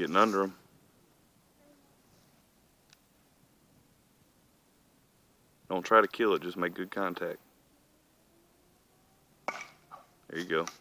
getting under them. Don't try to kill it, just make good contact. There you go.